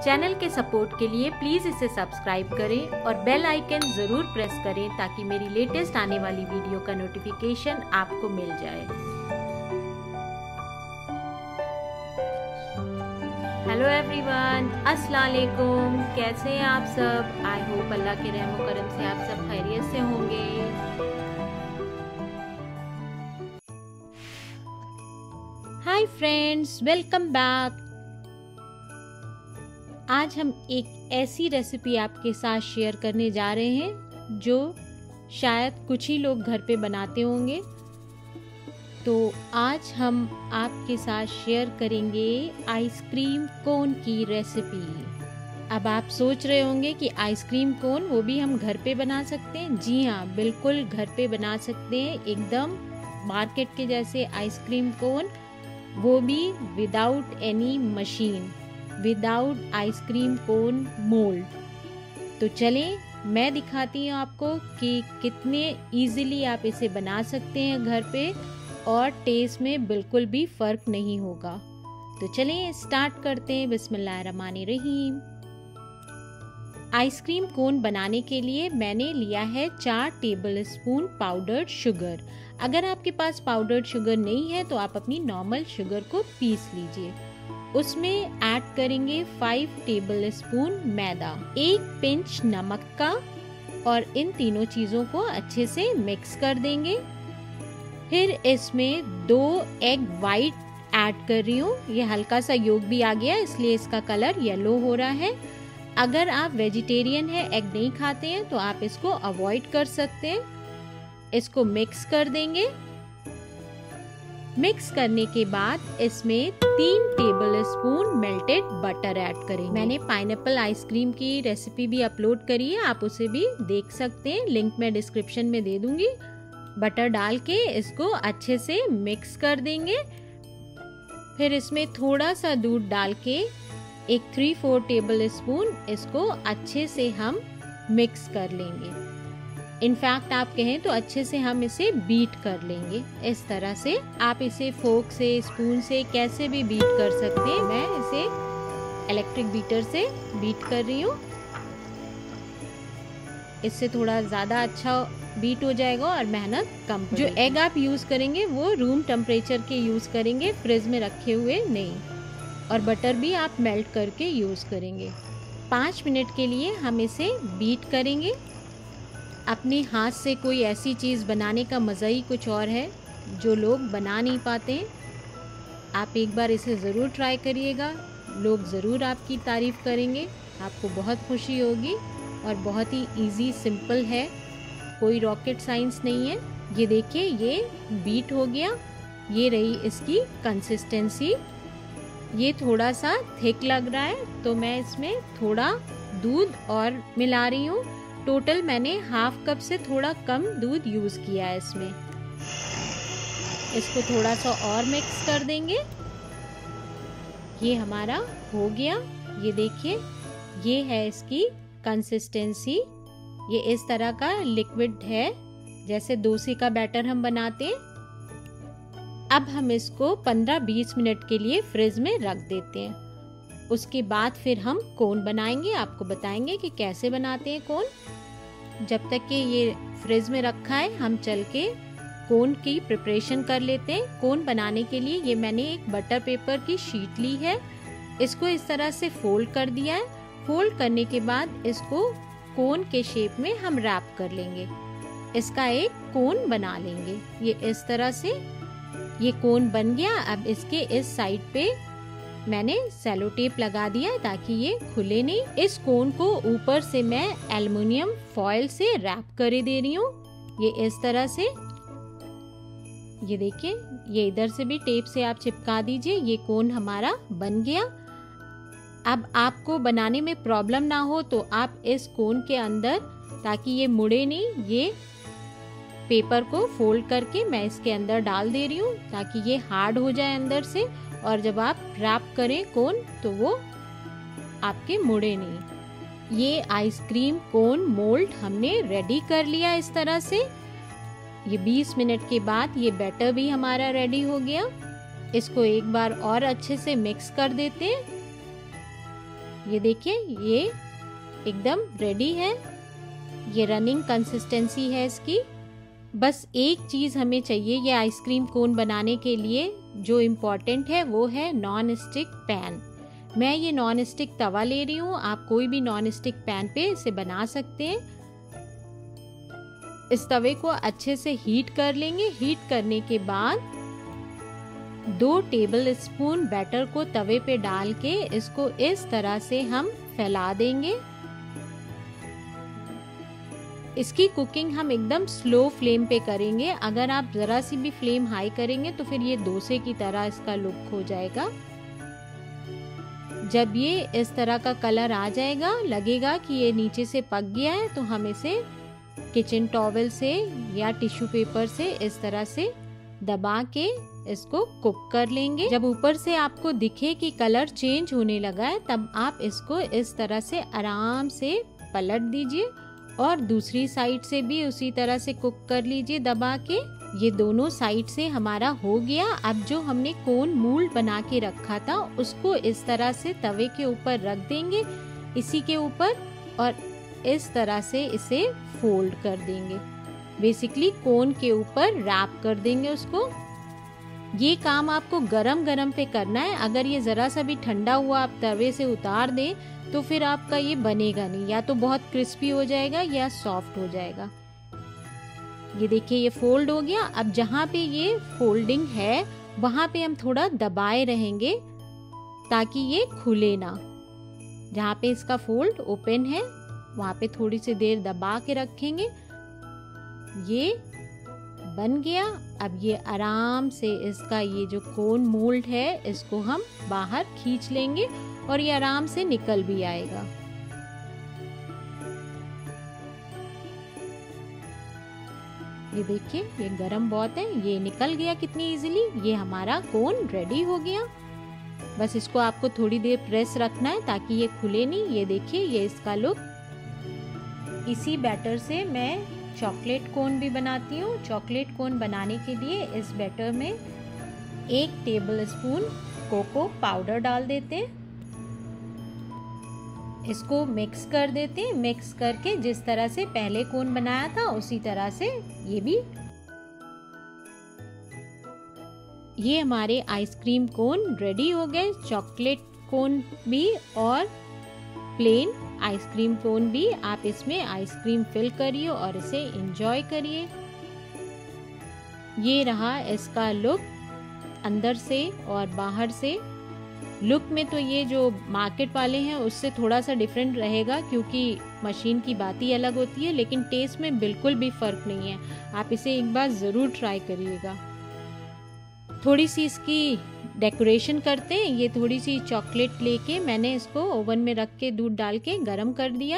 Channel के support के लिए प्लीज इसे सब्सक्राइब करें और बेल आइकन जरूर प्रेस करें ताकि मेरी लेटेस्ट आने वाली वीडियो का नोटिफिकेशन आपको मिल जाए। हेलो एवरीवन, अस्सलाम वालेकुम। कैसे हैं आप सब? आई होप अल्लाह के रहमो करम से आप सब खैरियत से होंगे। Hi friends, welcome back. आज हम एक ऐसी रेसिपी आपके साथ शेयर करने जा रहे हैं जो शायद कुछ ही लोग घर पे बनाते होंगे। तो आज हम आपके साथ शेयर करेंगे आइसक्रीम कोन की रेसिपी। अब आप सोच रहे होंगे कि आइसक्रीम कोन वो भी हम घर पे बना सकते हैं। जी हाँ, बिल्कुल घर पे बना सकते हैं, एकदम मार्केट के जैसे आइसक्रीम कोन, वो भी without any machine, without ice cream cone mould. तो चलें मैं दिखाती हूँ आपको कि कितने इजीली आप इसे बना सकते हैं घर पे और टेस्ट में बिल्कुल भी फर्क नहीं होगा। तो चलें स्टार्ट करते हैं। बिस्मिल्लाहिर्रहमानिर्रहीम। आइसक्रीम कोन बनाने के लिए मैंने लिया है 4 टेबलस्पून पाउडर्ड शुगर। अगर आपके पास पाउडर्ड शुगर नहीं है तो आप अपनी नॉर्मल शुगर को पीस लीजिए। उसमें ऐड करेंगे 5 टेबलस्पून मैदा, 1 पिंच नमक का, और इन तीनों चीजों को अच्छे से मिक्स कर देंगे। फिर इसमें 2 एग वाइट ऐड कर रही हूँ। ये हल्का सा योग भी आ गया इसलिए इसका कलर येलो हो रहा है। अगर आप वेजिटेरियन है, एग नहीं खाते हैं, तो आप इसको अवॉइड कर सकते हैं। इसको मिक्स कर देंगे। मिक्स करने के बाद इसमें 3 टेबलस्पून मेल्टेड बटर ऐड करेंगे। मैंने पाइनएप्पल आइसक्रीम की रेसिपी भी अपलोड करी है, आप उसे भी देख सकते हैं, लिंक मैं डिस्क्रिप्शन में दे दूंगी। बटर डाल के इसको अच्छे से मिक्स कर देंगे। फिर इसमें थोड़ा सा दूध डाल के एक 3-4 टेबलस्पून इसको अच्छे से हम मिक्स कर लेंगे। इनफैक्ट आप कहें तो अच्छे से हम इसे बीट कर लेंगे। इस तरह से आप इसे फोक से, स्पून से, कैसे भी बीट कर सकते हैं। मैं इसे इलेक्ट्रिक बीटर से बीट कर रही हूँ। इससे थोड़ा ज़्यादा अच्छा बीट हो जाएगा और मेहनत कम पड़ेगी। जो एग आप यूज़ करेंगे वो रूम टेम्परेचर के यूज़ करेंगे, फ्रिज में रखे हुए नहीं। और बटर भी आप मेल्ट करके यूज़ करेंगे। 5 मिनट के लिए हम इसे बीट करेंगे। अपने हाथ से कोई ऐसी चीज़ बनाने का मज़ा ही कुछ और है जो लोग बना नहीं पाते। आप एक बार इसे ज़रूर ट्राई करिएगा, लोग ज़रूर आपकी तारीफ़ करेंगे, आपको बहुत खुशी होगी। और बहुत ही इजी, सिंपल है, कोई रॉकेट साइंस नहीं है। ये देखिए, ये बीट हो गया। ये रही इसकी कंसिस्टेंसी। ये थोड़ा सा थिक लग रहा है तो मैं इसमें थोड़ा दूध और मिला रही हूँ। टोटल मैंने ½ कप से थोड़ा कम दूध यूज़ किया है इसमें। इसको थोड़ा सा और मिक्स कर देंगे। ये हमारा हो गया। ये देखिए, ये है इसकी कंसिस्टेंसी। ये इस तरह का लिक्विड है, जैसे डोसे का बैटर हम बनाते हैं। अब हम इसको 15-20 मिनट के लिए फ्रिज में रख देते हैं। उसके बाद फिर हम कोन बनाएंगे, आपको बताएंगे कि कैसे बनाते हैं कोन। जब तक कि ये फ्रिज में रखा है हम चल के कोन की प्रिपरेशन कर लेते हैं। कोन बनाने के लिए ये मैंने एक बटर पेपर की शीट ली है। इसको इस तरह से फोल्ड कर दिया है। फोल्ड करने के बाद इसको कोन के शेप में हम रैप कर लेंगे। इसका एक कोन बना लेंगे। ये इस तरह से ये कोन बन गया। अब इसके इस साइड पे मैंने सेलो टेप लगा दिया ताकि ये खुले नहीं। इस कोन को ऊपर से मैं एल्युमिनियम फॉयल से रैप कर दे रही हूँ, ये इस तरह से। ये देखिए, ये इधर से भी टेप से आप चिपका दीजिए। ये कोन हमारा बन गया। अब आपको बनाने में प्रॉब्लम ना हो तो आप इस कोन के अंदर, ताकि ये मुड़े नहीं, ये पेपर को फोल्ड करके मैं इसके अंदर डाल दे रही हूँ ताकि ये हार्ड हो जाए अंदर से। और जब आप रैप करें कोन तो वो आपके मुड़े नहीं। ये आइसक्रीम कोन मोल्ड हमने रेडी कर लिया इस तरह से। ये 20 मिनट के बाद ये बैटर भी हमारा रेडी हो गया। इसको एक बार और अच्छे से मिक्स कर देते हैं। ये देखिए ये एकदम रेडी है, ये रनिंग कंसिस्टेंसी है इसकी। बस एक चीज़ हमें चाहिए ये आइसक्रीम कोन बनाने के लिए जो इम्पोर्टेंट है, वो है नॉन स्टिक पैन। मैं ये नॉन स्टिक तवा ले रही हूँ, आप कोई भी नॉन स्टिक पैन पे इसे बना सकते हैं। इस तवे को अच्छे से हीट कर लेंगे। हीट करने के बाद 2 टेबल स्पून बैटर को तवे पे डाल के इसको इस तरह से हम फैला देंगे। इसकी कुकिंग हम एकदम स्लो फ्लेम पे करेंगे। अगर आप जरा सी भी फ्लेम हाई करेंगे तो फिर ये डोसे की तरह इसका लुक हो जाएगा। जब ये इस तरह का कलर आ जाएगा, लगेगा कि ये नीचे से पक गया है, तो हम इसे किचन टॉवल से या टिश्यू पेपर से इस तरह से दबा के इसको कुक कर लेंगे। जब ऊपर से आपको दिखे कि कलर चेंज होने लगा है, तब आप इसको इस तरह से आराम से पलट दीजिए और दूसरी साइड से भी उसी तरह से कुक कर लीजिए दबा के। ये दोनों साइड से हमारा हो गया। अब जो हमने कोन मोल्ड बना के रखा था उसको इस तरह से तवे के ऊपर रख देंगे, इसी के ऊपर, और इस तरह से इसे फोल्ड कर देंगे। बेसिकली कोन के ऊपर रैप कर देंगे उसको। ये काम आपको गरम गरम पे करना है। अगर ये जरा सा भी ठंडा हुआ आप तवे से उतार दें तो फिर आपका ये बनेगा नहीं, या तो बहुत क्रिस्पी हो जाएगा या सॉफ्ट हो जाएगा। ये देखिए ये फोल्ड हो गया। अब जहाँ पे ये फोल्डिंग है वहां पे हम थोड़ा दबाए रहेंगे ताकि ये खुले ना। जहाँ पे इसका फोल्ड ओपन है वहां पे थोड़ी सी देर दबा के रखेंगे। ये बन गया। अब ये आराम से इसका ये जो कोन मोल्ड है इसको हम बाहर खींच लेंगे और ये आराम से निकल भी आएगा। ये देखिए ये गरम बहुत है, ये निकल गया कितनी इजीली। ये हमारा कोन रेडी हो गया। बस इसको आपको थोड़ी देर प्रेस रखना है ताकि ये खुले नहीं। ये देखिए ये इसका लुक। इसी बैटर से मैं चॉकलेट कोन भी बनाती हूँ। चॉकलेट कोन बनाने के लिए इस बैटर में 1 टेबल स्पून कोको पाउडर डाल देते हैं। इसको मिक्स कर देते हैं। मिक्स करके जिस तरह से पहले कोन बनाया था उसी तरह से ये भी। ये हमारे आइसक्रीम कोन रेडी हो गए। चॉकलेट कोन भी और प्लेन आइसक्रीम कोन भी। आप इसमें आइसक्रीम फिल करिए और इसे एंजॉय करिए। ये रहा इसका लुक अंदर से और बाहर से। लुक में तो ये जो मार्केट वाले हैं उससे थोड़ा सा डिफरेंट रहेगा क्योंकि मशीन की बात ही अलग होती है, लेकिन टेस्ट में बिल्कुल भी फर्क नहीं है। आप इसे एक बार ज़रूर ट्राई करिएगा। थोड़ी सी इसकी डेकोरेशन करते हैं। ये थोड़ी सी चॉकलेट लेके मैंने इसको ओवन में रख के दूध डाल के गरम कर दिया।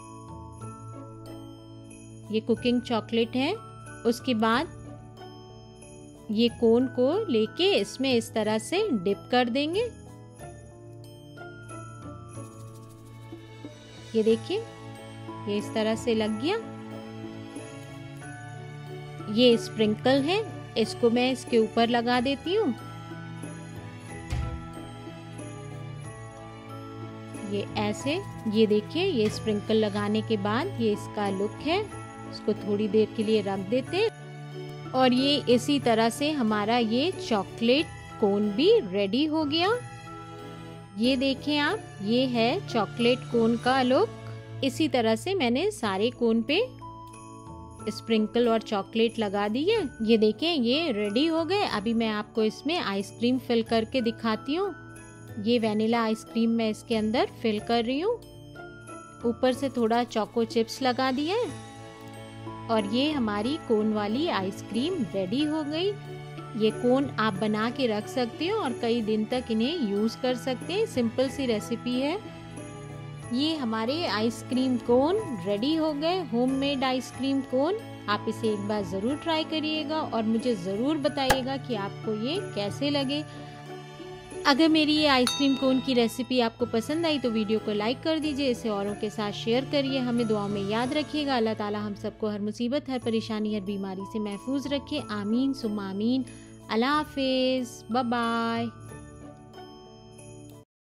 ये कुकिंग चॉकलेट है। उसके बाद ये कोन को लेके इसमें इस तरह से डिप कर देंगे। ये देखिए ये इस तरह से लग गया। ये स्प्रिंकल है, इसको मैं इसके ऊपर लगा देती हूँ। ये ऐसे, ये देखिए ये स्प्रिंकल लगाने के बाद ये इसका लुक है। इसको थोड़ी देर के लिए रख देते हैं और ये इसी तरह से हमारा ये चॉकलेट कोन भी रेडी हो गया। ये देखें आप, ये है चॉकलेट कोन का लुक। इसी तरह से मैंने सारे कोन पे स्प्रिंकल और चॉकलेट लगा दी है। ये देखें ये रेडी हो गए। अभी मैं आपको इसमें आइसक्रीम फिल करके दिखाती हूँ। ये वैनिला आइसक्रीम मैं इसके अंदर फिल कर रही हूँ। ऊपर से थोड़ा चोको चिप्स लगा दिया है और ये हमारी कोन वाली आइसक्रीम रेडी हो गई। ये कोन आप बना के रख सकते हो और कई दिन तक इन्हें यूज कर सकते हैं। सिंपल सी रेसिपी है। ये हमारे आइसक्रीम कोन रेडी हो गए, होममेड आइसक्रीम कोन। आप इसे एक बार ज़रूर ट्राई करिएगा और मुझे ज़रूर बताइएगा कि आपको ये कैसे लगे। अगर मेरी ये आइसक्रीम कोन की रेसिपी आपको पसंद आई तो वीडियो को लाइक कर दीजिए, इसे औरों के साथ शेयर करिए। हमें दुआओं में याद रखिएगा। अल्लाह ताला हम सबको हर मुसीबत, हर परेशानी, हर बीमारी से महफूज रखे। आमीन सुम्मा आमीन। अल्लाह हाफिज़। Bye bye.